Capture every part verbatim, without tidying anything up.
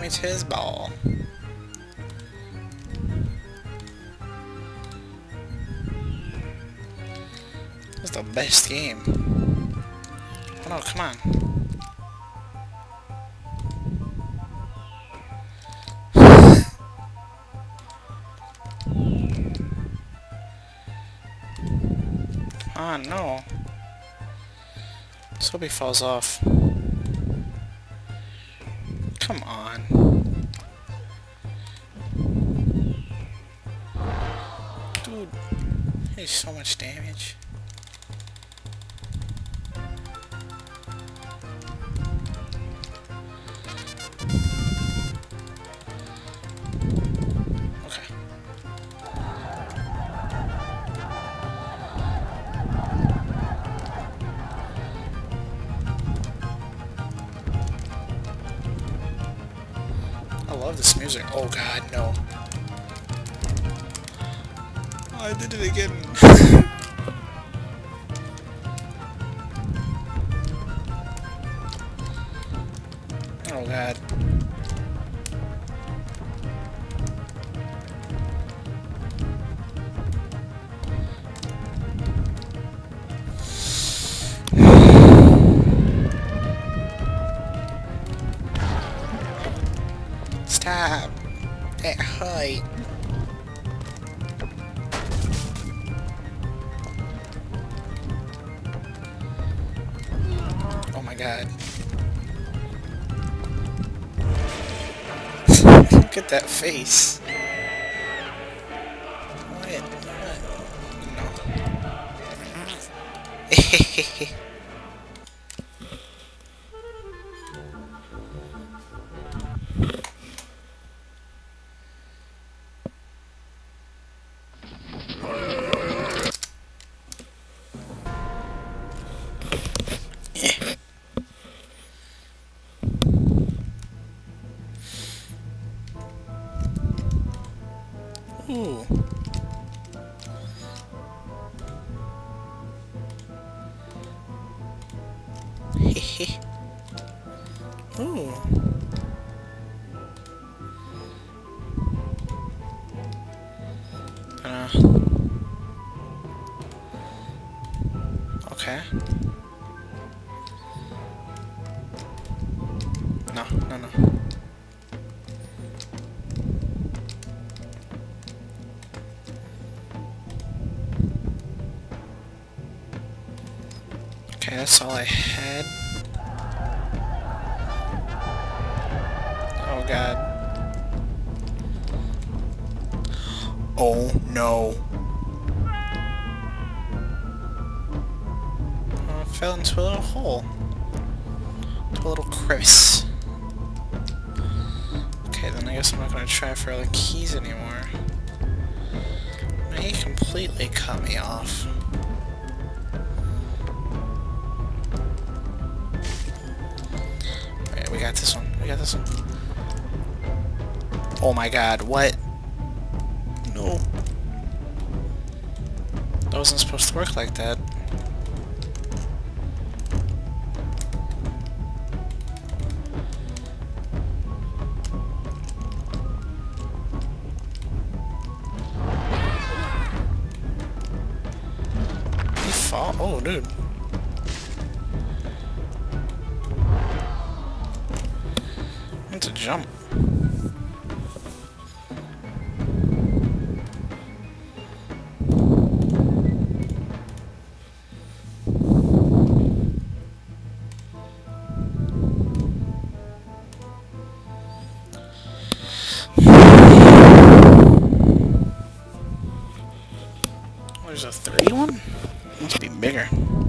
me to his ball. This is the best game. Oh no, come on. Ah, no. Let's hope he falls off. Come on. Dude, he's so much damage. I love this music. Oh god, no. Oh, I did it again. Oh god. Stop! That height! Oh my god. Look at that face! What? What? No. Ooh. Hehe. Ooh. Uh. Okay. No, no, no. Okay, that's all I had. Oh god. Oh no. Oh, I fell into a little hole. To a little crevice. Okay, then I guess I'm not gonna try for other keys anymore. He completely cut me off. Alright, we got this one. We got this one. Oh my god, what? No. That wasn't supposed to work like that. He fall? Oh, dude. It's a jump. There's a three one? Must be bigger.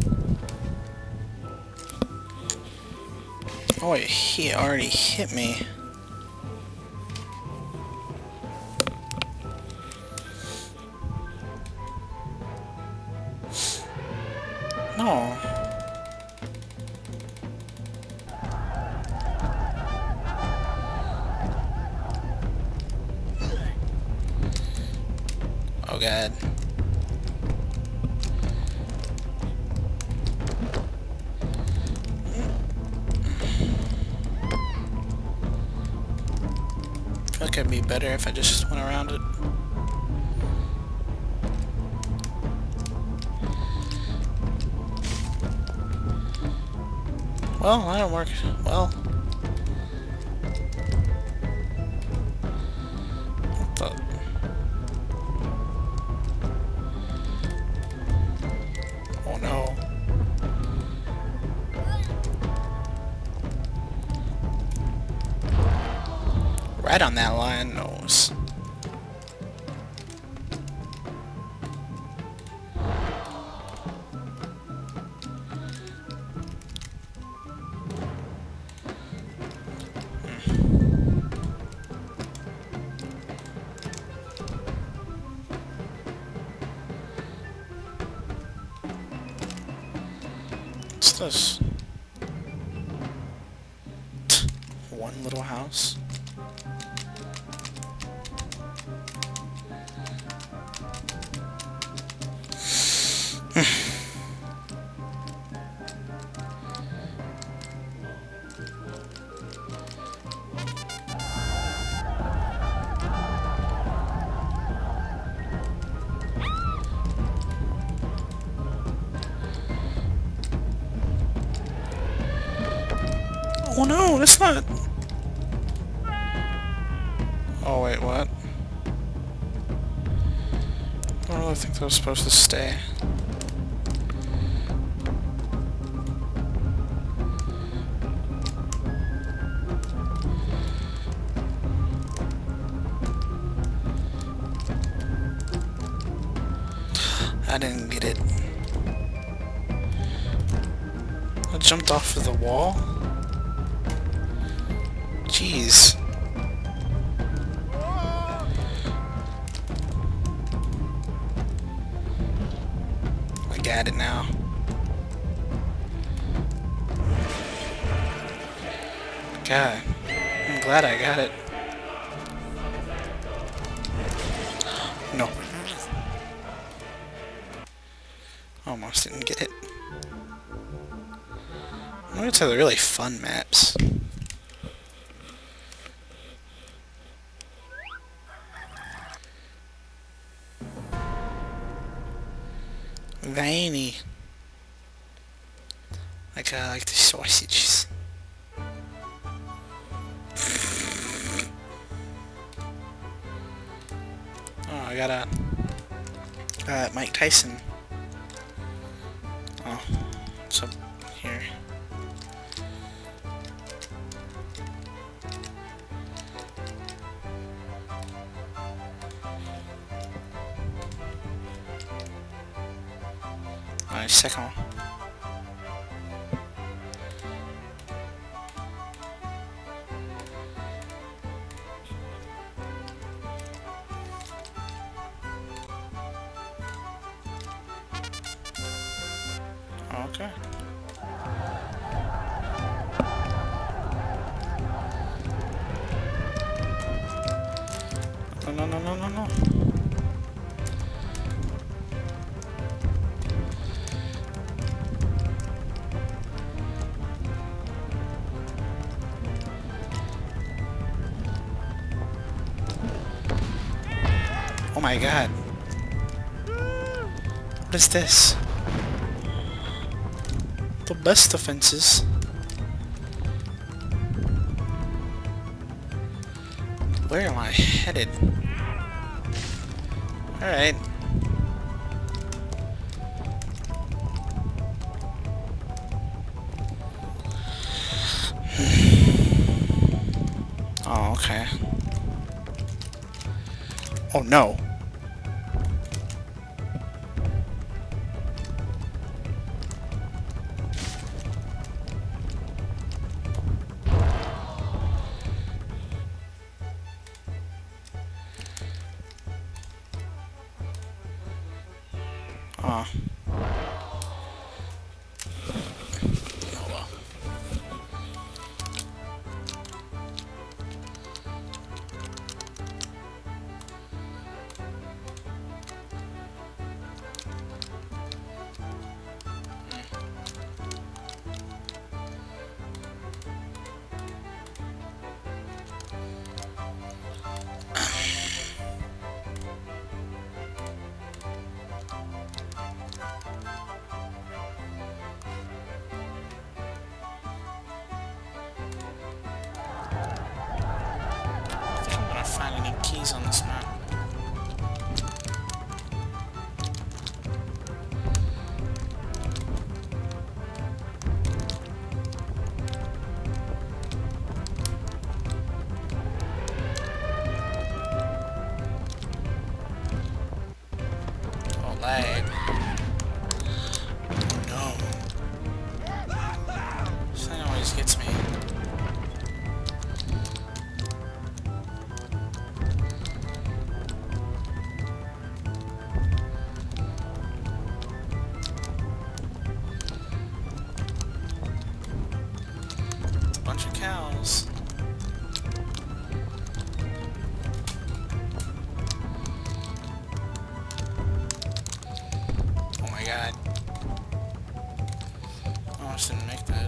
Oh wait, he already hit me. No. Oh god. think it'd be better if I just went around it. Well, that don't work. Well. What the? Oh no. Right on that lion nose. What's this? One little house? Oh no, that's not... Oh wait, what? I don't really think that was supposed to stay. I didn't get it. I jumped off of the wall? Jeez. I got it now. God, I'm glad I got it. No. Almost didn't get it. I'm going to the really fun maps. Veiny. Like I like the sausages. Oh, I got a uh, Mike Tyson. Oh, what's up here? Alright, second one. Okay. No, no, no, no, no, no. Oh my god. What is this? The best offenses. Where am I headed? Alright. Oh, okay. Oh no. Oh. Oh well. always gets me. Bunch of cows. Oh my god. I almost didn't make that.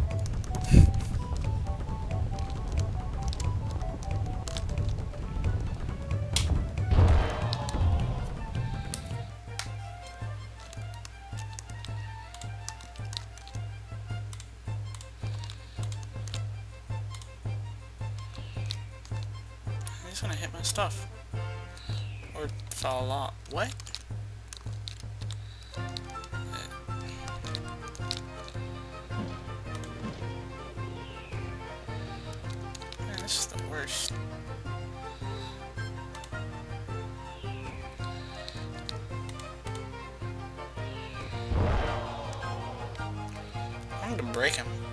He's gonna hit my stuff. Or fall off. What? Man, this is the worst. I wanted to break him.